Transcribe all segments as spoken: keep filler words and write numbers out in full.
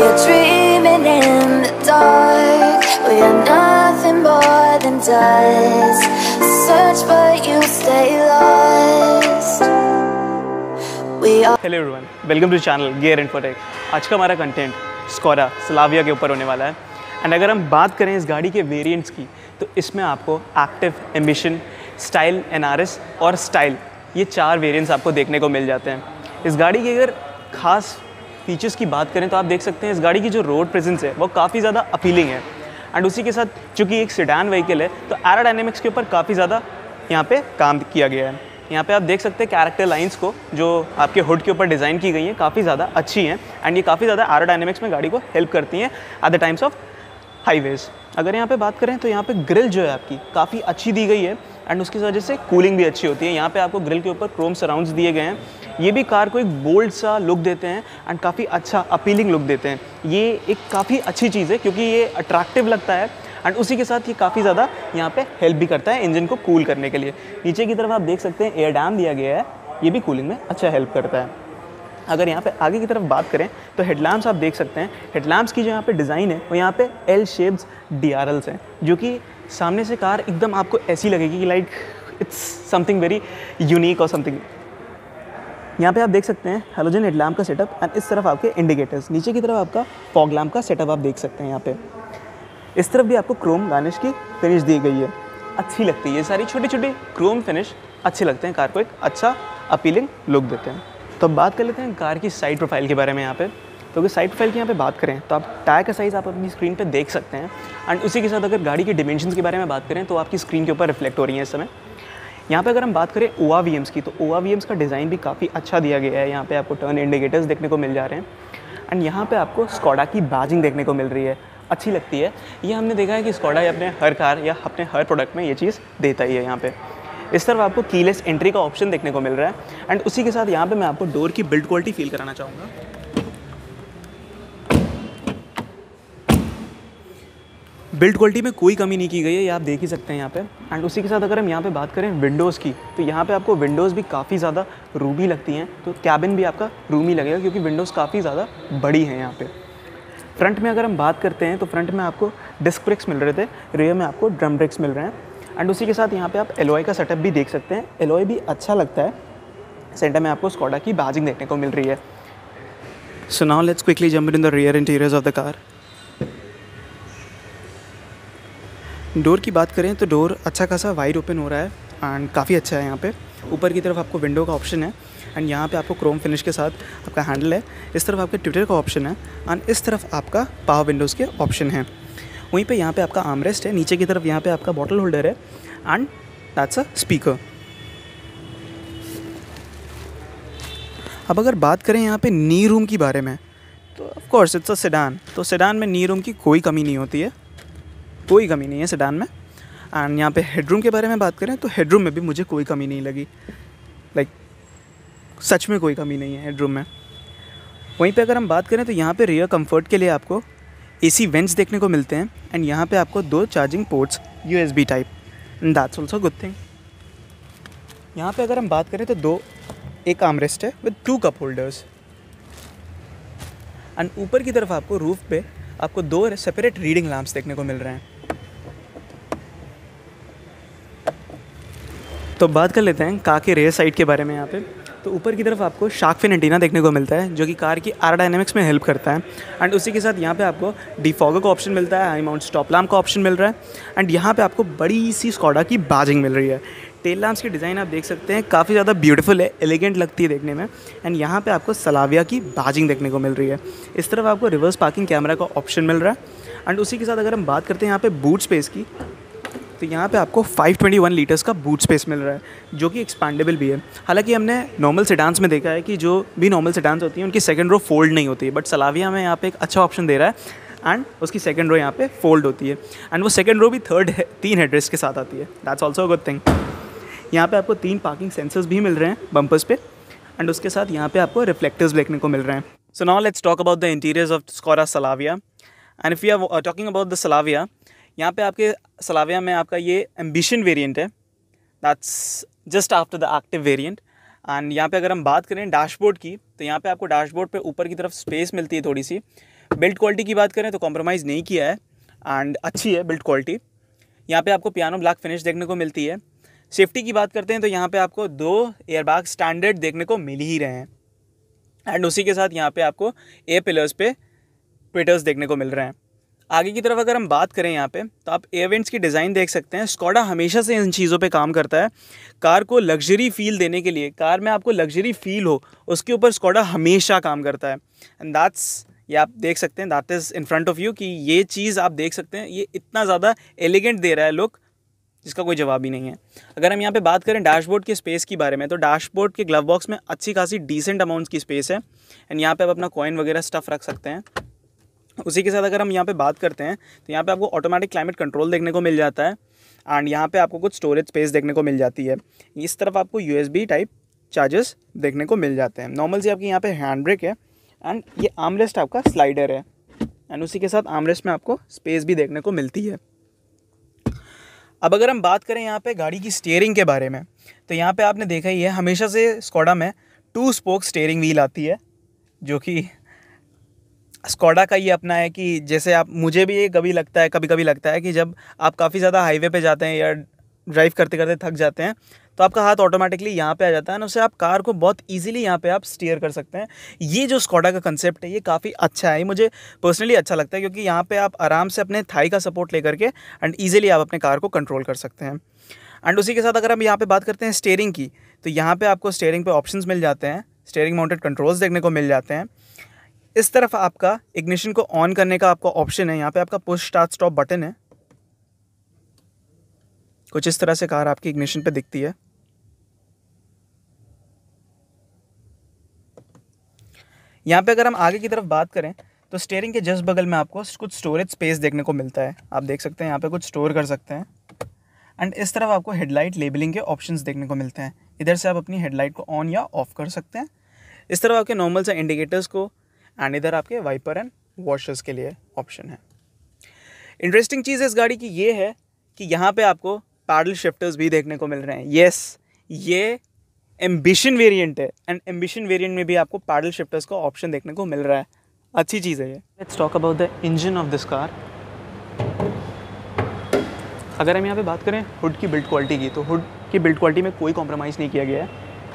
are dreaming in the dark. We are nothing more than dust. Search but you stay lost. We are hello everyone, welcome to channel Gear Infotech. आज का हमारा content Skoda Slavia के ऊपर होने वाला है। And अगर हम बात करें इस गाड़ी के वेरिएंट्स की, तो इसमें आपको एक्टिव, एम्बिशन, स्टाइल, एनआरएस और स्टाइल, ये चार वेरिएंट्स आपको देखने को मिल जाते हैं। इस गाड़ी की अगर खास फीचर्स की बात करें तो आप देख सकते हैं इस गाड़ी की जो रोड प्रेजेंस है वो काफ़ी ज़्यादा अपीलिंग है। एंड उसी के साथ चूँकि एक सेडान व्हीकल है तो एरोडायनेमिक्स के ऊपर काफ़ी ज़्यादा यहाँ पे काम किया गया है। यहाँ पे आप देख सकते हैं कैरेक्टर लाइंस को जो आपके हुड के ऊपर डिज़ाइन की गई हैं काफ़ी ज़्यादा अच्छी हैं। एंड ये काफ़ी ज़्यादा एरोडायनेमिक्स में गाड़ी को हेल्प करती हैं at the times of highways. अगर यहाँ पे बात करें तो यहाँ पे ग्रिल जो है आपकी काफ़ी अच्छी दी गई है एंड उसकी वजह से कूलिंग भी अच्छी होती है। यहाँ पे आपको ग्रिल के ऊपर क्रोम सराउंड्स दिए गए हैं, ये भी कार को एक बोल्ड सा लुक देते हैं एंड काफ़ी अच्छा अपीलिंग लुक देते हैं। ये एक काफ़ी अच्छी चीज़ है क्योंकि ये अट्रैक्टिव लगता है एंड उसी के साथ ये काफ़ी ज़्यादा यहाँ पे हेल्प भी करता है इंजन को कूल करने के लिए। नीचे की तरफ आप देख सकते हैं एयर डैम दिया गया है, ये भी कूलिंग में अच्छा हेल्प करता है। अगर यहाँ पे आगे की तरफ बात करें तो हेडलैम्प्स आप देख सकते हैं। हेडलैम्प्स की जो यहाँ पे डिज़ाइन है वो यहाँ पे L shapes D R Ls हैं, जो कि सामने से कार एकदम आपको ऐसी लगेगी कि like it's something very unique और समथिंग। यहाँ पे आप देख सकते हैं हेलोजन हेडलैम्प का सेटअप एंड इस तरफ आपके इंडिकेटर्स। नीचे की तरफ आपका फॉग लैम्प का सेटअप आप देख सकते हैं। यहाँ पे इस तरफ भी आपको क्रोम गार्निश की फिनिश दी गई है, अच्छी लगती है। ये सारी छोटी छोटी क्रोम फिनिश अच्छे लगते हैं, कार को एक अच्छा अपीलिंग लुक देते हैं। तो अब बात कर लेते हैं कार की साइड प्रोफाइल के बारे में। यहाँ पे तो अगर साइड प्रोफाइल की यहाँ पे बात करें तो आप टायर का साइज़ आप अपनी स्क्रीन पे देख सकते हैं एंड उसी के साथ अगर गाड़ी की डिमेंशंस के बारे में बात करें तो आपकी स्क्रीन के ऊपर रिफ्लेक्ट हो रही है इस समय। यहाँ पे अगर हम बात करें ओ आर वी एम्स की, तो ओ आर वी एम्स का डिज़ाइन भी काफ़ी अच्छा दिया गया है। यहाँ पे आपको टर्न इंडिकेटर्स देखने को मिल जा रहे हैं एंड यहाँ पे आपको स्कोडा की बैजिंग देखने को मिल रही है, अच्छी लगती है। ये हमने देखा है कि स्कोडा अपने हर कार या अपने हर प्रोडक्ट में ये चीज़ देता ही है। यहाँ पे इस तरफ आपको कीलेस एंट्री का ऑप्शन देखने को मिल रहा है एंड उसी के साथ यहाँ पे मैं आपको डोर की बिल्ड क्वालिटी फील कराना चाहूँगा। बिल्ड क्वालिटी में कोई कमी नहीं की गई है, ये आप देख ही सकते हैं यहाँ पे। एंड उसी के साथ अगर हम यहाँ पे बात करें विंडोज़ की, तो यहाँ पे आपको विंडोज़ भी काफ़ी ज़्यादा रूमी लगती हैं, तो कैबिन भी आपका रूमी लगेगा क्योंकि विंडोज़ काफ़ी ज़्यादा बड़ी हैं यहाँ पे। फ्रंट में अगर हम बात करते हैं तो फ्रंट में आपको डिस्क ब्रेक्स मिल रहे थे, रियर में आपको ड्रम ब्रेक्स मिल रहे हैं एंड उसी के साथ यहाँ पे आप एलॉय का सेटअप भी देख सकते हैं, एलॉय भी अच्छा लगता है। सेंटर में आपको स्कोडा की बैजिंग देखने को मिल रही है। So now let's quickly jump in the rear interiors of the car. Door की बात करें तो डोर अच्छा खासा वाइड ओपन हो रहा है एंड काफ़ी अच्छा है। यहाँ पे ऊपर की तरफ आपको विंडो का ऑप्शन है एंड यहाँ पे आपको क्रोम फिनिश के साथ आपका हैंडल है। इस तरफ आपके ट्विटर का ऑप्शन है एंड इस तरफ आपका पावर विंडोज़ के ऑप्शन है। वहीं पे यहाँ पे आपका आर्मरेस्ट है, नीचे की तरफ यहाँ पे आपका बॉटल होल्डर है एंड दैट्स अ स्पीकर। अब अगर बात करें यहाँ पे नी रूम की बारे में, तो of course it's a sedan, तो सेडान में नी रूम की कोई कमी नहीं होती है, कोई कमी नहीं है सेडान में। एंड यहाँ पे हेडरूम के बारे में बात करें तो हेडरूम में भी मुझे कोई कमी नहीं लगी, लाइक like, सच में कोई कमी नहीं है हेडरूम में। वहीं पे अगर हम बात करें तो यहाँ पे रियर कंफर्ट के लिए आपको एसी वेंट्स देखने को मिलते हैं एंड यहाँ पे आपको दो charging ports USB type, and that's also good thing. यहाँ पे अगर हम बात करें तो दो एक आर्मरेस्ट है with two cup holders and ऊपर की तरफ आपको रूफ पे आपको दो सेपरेट रीडिंग लैंप्स देखने को मिल रहे हैं। तो बात कर लेते हैं कार के रेयर साइड के बारे में। यहाँ पे तो ऊपर की तरफ आपको शार्क फिन एंटीना देखने को मिलता है जो कि कार की एरोडायनेमिक्स में हेल्प करता है एंड उसी के साथ यहाँ पे आपको डिफॉगर का ऑप्शन मिलता है, हाई माउंट स्टॉप लैम्प का ऑप्शन मिल रहा है एंड यहाँ पे आपको बड़ी सी स्कोडा की बैजिंग मिल रही है। टेल लैम्प्स की डिज़ाइन आप देख सकते हैं, काफ़ी ज़्यादा ब्यूटीफुल है, एलिगेंट लगती है देखने में एंड यहाँ पे आपको स्लाविया की बैजिंग देखने को मिल रही है। इस तरफ आपको रिवर्स पार्किंग कैमरा का ऑप्शन मिल रहा है एंड उसी के साथ अगर हम बात करते हैं यहाँ पे बूट स्पेस की, तो यहाँ पे आपको फाइव ट्वेंटी वन लीटर्स का बूट स्पेस मिल रहा है जो कि एक्सपैंडेबल भी है। हालांकि हमने नॉर्मल सेडान्स में देखा है कि जो भी नॉर्मल सेडान्स होती हैं उनकी सेकंड रो फोल्ड नहीं होती है, बट स्लाविया में यहाँ पे एक अच्छा ऑप्शन दे रहा है एंड उसकी सेकंड रो यहाँ पे फोल्ड होती है एंड वो सेकंड रो भी थर्ड है, तीन हेडरेस्ट के साथ आती है। That's also a good thing. यहाँ पे आपको तीन पार्किंग सेंसर्स भी मिल रहे हैं बम्पर्स पे एंड उसके साथ यहाँ पे आपको रिफ्लेक्टर्स देखने को मिल रहे हैं। So now let's talk about the interiors of Skoda Slavia and if you are talking about the Slavia, यहाँ पे आपके स्लाविया में आपका ये एम्बिशन वेरिएंट है, that's just after the active variant. And यहाँ पे अगर हम बात करें डैशबोर्ड की, तो यहाँ पे आपको डैशबोर्ड पे ऊपर की तरफ स्पेस मिलती है थोड़ी सी, बिल्ड क्वालिटी की बात करें तो कॉम्प्रोमाइज़ नहीं किया है एंड अच्छी है बिल्ड क्वालिटी। यहाँ पे आपको पियानो ब्लैक फिनिश देखने को मिलती है। सेफ्टी की बात करते हैं तो यहाँ पे आपको दो एयरबैग स्टैंडर्ड देखने को मिल ही रहे हैं एंड उसी के साथ यहाँ पे आपको एयर पिलर्स पे ट्विटर्स देखने को मिल रहे हैं। आगे की तरफ अगर हम बात करें यहाँ पे तो आप एयर वेंट्स की डिज़ाइन देख सकते हैं। स्कोडा हमेशा से इन चीज़ों पे काम करता है। कार को लग्जरी फील देने के लिए, कार में आपको लग्जरी फील हो, उसके ऊपर स्कोडा हमेशा काम करता है एंड दैट्स, ये आप देख सकते हैं, that is in front of you कि ये चीज़ आप देख सकते हैं, ये इतना ज़्यादा एलिगेंट दे रहा है लुक जिसका कोई जवाब ही नहीं है। अगर हम यहाँ पे बात करें डैशबोर्ड के स्पेस की बारे में तो डैशबोर्ड के ग्लव बॉक्स में अच्छी खासी डिसेंट अमाउंट्स की स्पेस है एंड यहाँ पे आप अपना कॉइन वगैरह स्टफ़ रख सकते हैं। उसी के साथ अगर हम यहाँ पे बात करते हैं तो यहाँ पे आपको ऑटोमेटिक क्लाइमेट कंट्रोल देखने को मिल जाता है एंड यहाँ पे आपको कुछ स्टोरेज स्पेस देखने को मिल जाती है। इस तरफ आपको यूएसबी टाइप चार्जेस देखने को मिल जाते हैं। नॉर्मल सी आपकी यहाँ पे हैंड ब्रेक है एंड ये आर्मरेस्ट आपका स्लाइडर है एंड उसी के साथ आर्मरेस्ट में आपको स्पेस भी देखने को मिलती है। अब अगर हम बात करें यहाँ पे गाड़ी की स्टीयरिंग के बारे में तो यहाँ पे आपने देखा ही है हमेशा से स्कोडा में टू स्पोक स्टीयरिंग व्हील आती है, जो कि स्कोडा का ये अपना है कि जैसे आप, मुझे भी ये कभी लगता है कभी कभी लगता है कि जब आप काफ़ी ज़्यादा हाईवे पे जाते हैं या ड्राइव करते करते थक जाते हैं तो आपका हाथ ऑटोमेटिकली यहाँ पे आ जाता है ना, उससे आप कार को बहुत इजीली यहाँ पे आप स्टीयर कर सकते हैं। ये जो स्कोडा का कंसेप्ट है ये काफ़ी अच्छा है, मुझे पर्सनली अच्छा लगता है क्योंकि यहाँ पे आप आराम से अपने थाई का सपोर्ट लेकर के एंड ईजिली आप अपने कार को कंट्रोल कर सकते हैं। एंड उसी के साथ अगर हम यहाँ पे बात करते हैं स्टीयरिंग की तो यहाँ पे आपको स्टीयरिंग पे ऑप्शंस मिल जाते हैं, स्टीयरिंग माउंटेड कंट्रोल्स देखने को मिल जाते हैं। इस तरफ आपका इग्निशन को ऑन करने का आपका ऑप्शन है, यहाँ पे आपका पुश स्टार्ट स्टॉप बटन है। कुछ इस तरह से कार आपकी इग्निशन पे दिखती है। यहाँ पे अगर हम आगे की तरफ बात करें तो स्टीयरिंग के जस्ट बगल में आपको कुछ स्टोरेज स्पेस देखने को मिलता है। आप देख सकते हैं यहाँ पे कुछ स्टोर कर सकते हैं एंड इस तरफ आपको हेडलाइट लेबलिंग के ऑप्शंस देखने को मिलते हैं। इधर से आप अपनी हेडलाइट को ऑन या ऑफ कर सकते हैं। इस तरफ आपके नॉर्मल से इंडिकेटर्स को एंड इधर आपके वाइपर एंड वॉशर्स के लिए ऑप्शन है। इंटरेस्टिंग चीज़ इस गाड़ी की ये है कि यहाँ पे आपको पैडल शिफ्टर्स भी देखने को मिल रहे हैं। येस, ये एम्बिशन वेरिएंट है एंड एम्बिशन वेरिएंट में भी आपको पैडल शिफ्टर्स का ऑप्शन देखने को मिल रहा है। अच्छी चीज़ है ये। Let's talk about the engine of this car. अगर हम यहाँ पे बात करें हुड की बिल्ड क्वालिटी की तो हुड की बिल्ड क्वालिटी में कोई कॉम्प्रोमाइज़ नहीं किया गया है।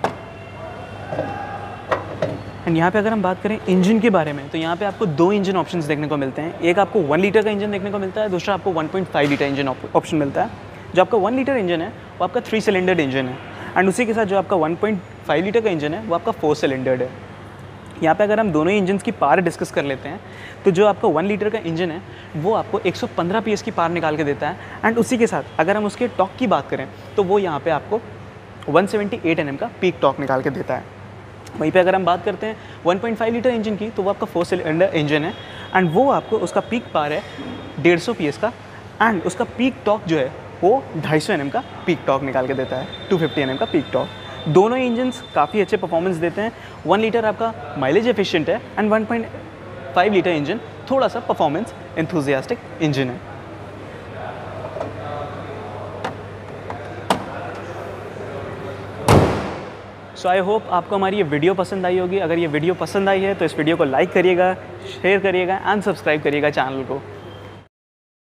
एंड यहाँ पे अगर हम बात करें इंजन के बारे में तो यहाँ पे आपको दो इंजन ऑप्शंस देखने को मिलते हैं। एक आपको वन लीटर का इंजन देखने को मिलता है, दूसरा आपको one point five litre engine option मिलता है। जो आपका वन लीटर इंजन है वो आपका थ्री सिलेंडर्ड इंजन है एंड उसी के साथ जो आपका वन पॉइंट फाइव लीटर का इंजन है वो आपका फोर सिलेंडर्ड है। यहाँ पे अगर हम दोनों ही इंजन की पावर डिस्कस कर लेते हैं तो जो आपका वन लीटर का इंजन है वो आपको वन फिफ्टीन पीएस की पावर निकाल के देता है एंड उसी के साथ अगर हम उसके टॉर्क की बात करें तो वो यहाँ पे आपको वन सेवेंटी एट एनएम का पीक टॉर्क निकाल के देता है। वहीं पे अगर हम बात करते हैं one point five litre engine की तो वो आपका फोर सिलेंडर इंजन है एंड वो आपको उसका पीक पावर है डेढ़ सौ पीएस का एंड उसका पीक टॉर्क जो है वो ढाई सौ एनएम का पीक टॉर्क निकाल के देता है, टू फिफ्टी एनएम का पीक टॉर्क। दोनों ही इंजन्स काफ़ी अच्छे परफॉर्मेंस देते हैं। वन लीटर आपका माइलेज एफिशिएंट है and one point five litre engine थोड़ा सा परफॉर्मेंस एंथुसियास्टिक इंजन है। सो आई होप आपको हमारी ये वीडियो पसंद आई होगी। अगर ये वीडियो पसंद आई है तो इस वीडियो को लाइक करिएगा, शेयर करिएगा एंड सब्सक्राइब करिएगा चैनल को।